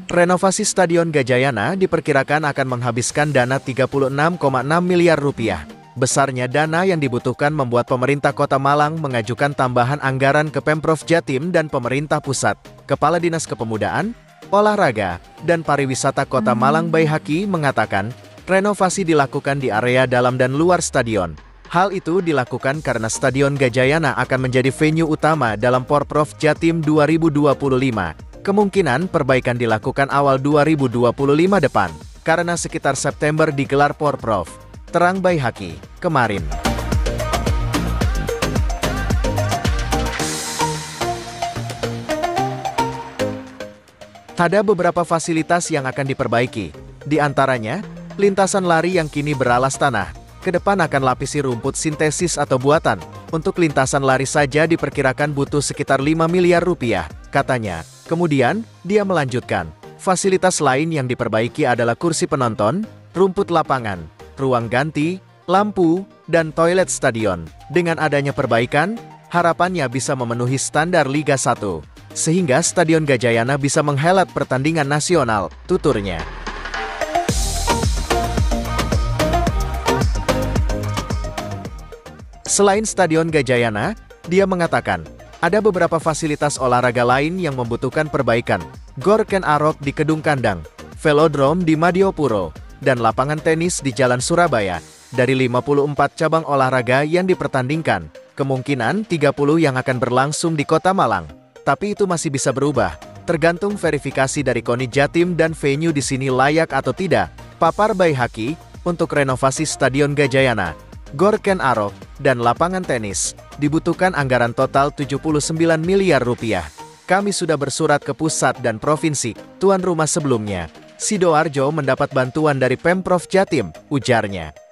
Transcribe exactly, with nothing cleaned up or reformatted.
Renovasi Stadion Gajayana diperkirakan akan menghabiskan dana tiga puluh enam koma enam miliar rupiah. Besarnya dana yang dibutuhkan membuat pemerintah Kota Malang mengajukan tambahan anggaran ke Pemprov Jatim dan pemerintah pusat. Kepala Dinas Kepemudaan, Olahraga, dan Pariwisata Kota Malang Baihaqi mengatakan, renovasi dilakukan di area dalam dan luar stadion. Hal itu dilakukan karena Stadion Gajayana akan menjadi venue utama dalam Porprov Jatim dua ribu dua puluh lima. Kemungkinan perbaikan dilakukan awal dua ribu dua puluh lima depan, karena sekitar September digelar Porprov. Terang Baihaqi, kemarin. Ada beberapa fasilitas yang akan diperbaiki, di antaranya, lintasan lari yang kini beralas tanah, ke depan akan lapisi rumput sintesis atau buatan. Untuk lintasan lari saja diperkirakan butuh sekitar lima miliar rupiah, katanya. Kemudian, dia melanjutkan, fasilitas lain yang diperbaiki adalah kursi penonton, rumput lapangan, ruang ganti, lampu, dan toilet stadion. Dengan adanya perbaikan, harapannya bisa memenuhi standar Liga satu, sehingga Stadion Gajayana bisa menghelat pertandingan nasional, tuturnya. Selain Stadion Gajayana, dia mengatakan, ada beberapa fasilitas olahraga lain yang membutuhkan perbaikan. Gor Ken Arok di Kedung Kandang, velodrome di Madiopuro, dan lapangan tenis di Jalan Surabaya. Dari lima puluh empat cabang olahraga yang dipertandingkan, kemungkinan tiga puluh yang akan berlangsung di Kota Malang. Tapi itu masih bisa berubah, tergantung verifikasi dari KONI Jatim dan venue di sini layak atau tidak. Papar Baihaqi, untuk renovasi Stadion Gajayana, Gor Ken Arok, dan lapangan tenis, dibutuhkan anggaran total tujuh puluh sembilan miliar rupiah. Kami sudah bersurat ke pusat dan provinsi, tuan rumah sebelumnya. Sidoarjo mendapat bantuan dari Pemprov Jatim, ujarnya.